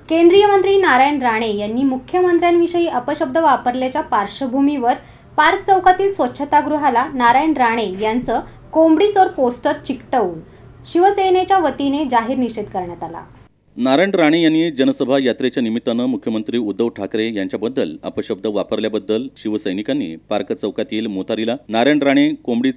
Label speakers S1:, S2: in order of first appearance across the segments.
S1: केंद्रीय मंत्री नारायण राणे यांनी मुख्यमंत्र्यांविषयी अपशब्द वापरल्याच्या पार्श्वभूमीवर पार्क चौकातील स्वच्छतागृहाला नारायण राणे यांचं कोंबडी चोर पोस्टर चिकटवून शिवसेनेच्या वतीने जाहीर निषेध करण्यात आला।
S2: नारायण राणे यांनी जनसभा यात्रेच्या निमित्तानं मुख्यमंत्री उद्धव ठाकरे यांच्याबद्दल अपशब्द वापरल्याबद्दल शिवसैनिकांनी पार्क चौकातील मोतारीला नारायण राणे कोंबडी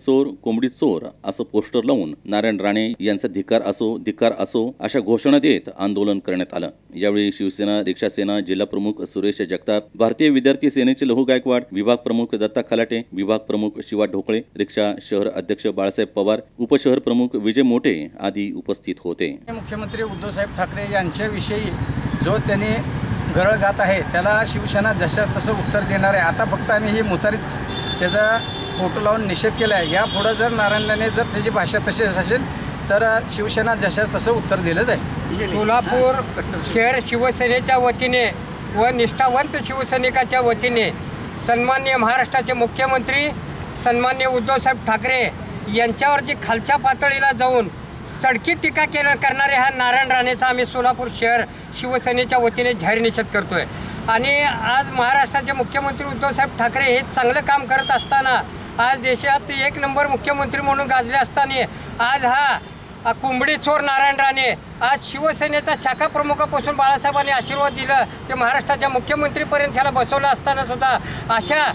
S2: चोर असं पोस्टर लावून नारायण राणे यांचा धिक्कार असो अशा घोषणा देत आंदोलन करण्यात आलं। यावेळी शिवसेना रिक्षा सेना जिल्हा प्रमुख सुरेश जगताप, भारतीय विद्यार्थी सेनेचे लहू गायकवाड, विभाग प्रमुख दत्ता खलाटे, विभाग प्रमुख शिवा ढोकळे, रिक्षा शहर अध्यक्ष बाळासाहेब पवार, उपशहर प्रमुख विजय मोटे आदी उपस्थित होते।
S3: मुख्यमंत्री उद्धव साहेब ठाकरे यांच्याविषयी जो त्यांनी गरळ घात आहे त्याला शिवसेना जशास तसं उत्तर देणार आहे। आता फक्त आम्ही ही मुतारीत त्याचा फोटो लावून निषेध केला आहे। यापुढे जर नारायणने जर त्याची भाषा तशीच असेल तर शिवसेना जशास तसं उत्तर दिलं जाईल।
S4: सोलापूर शहर शिवसेनेच्या वतीने व निष्ठावंत शिवसैनिकाच्या वतीने सन्माननीय महाराष्ट्राचे मुख्यमंत्री सन्माननीय उद्धवसाहेब ठाकरे यांच्यावर जी खालच्या पातळीला जाऊन सडकी टीका करणारे हा नारायण राणेचा आम्ही सोलापूर शहर शिवसेनेच्या वतीने जाहीर निषेध करतोय। आणि आज महाराष्ट्राचे मुख्यमंत्री उद्धवसाहेब ठाकरे हे चांगलं काम करत असताना, आज देशात एक नंबर मुख्यमंत्री म्हणून गाजले असताना आज हा कोंबडी चोर नारायण राणे आज शिवसेनेचा शाखा प्रमुखापासून बाळासाहेबांनी आशीर्वाद दिलं ते महाराष्ट्राच्या मुख्यमंत्रीपर्यंत त्याला बसवलं असताना सुद्धा अशा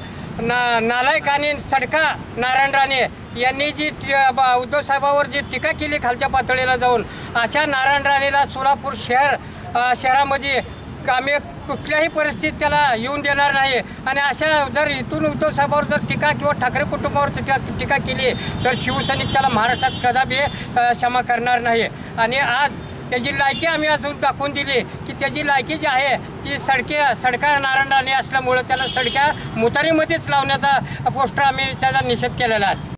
S4: नालायक आणि सडका नारायण राणे यांनी जी उद्धव साहेबांवर जी टीका केली खालच्या पातळीला जाऊन, अशा नारायण राणेला सोलापूर शहरामध्ये आम्ही कुठल्याही परिस्थितीत त्याला येऊन देणार नाही। आणि अशा जर इथून उद्धव साहेबांवर जर टीका किंवा ठाकरे कुटुंबावर टीका केली तर शिवसैनिक त्याला महाराष्ट्रात कदापि क्षमा करणार नाही। आणि आज त्याची लायकी आम्ही अजून दाखवून दिली की त्याची लायकी जी आहे ती सडका नारायण राणे असल्यामुळे त्याला सडक्या मुतारीमध्येच लावण्याचा पोस्टर आम्ही त्याचा निषेध केलेला आहे।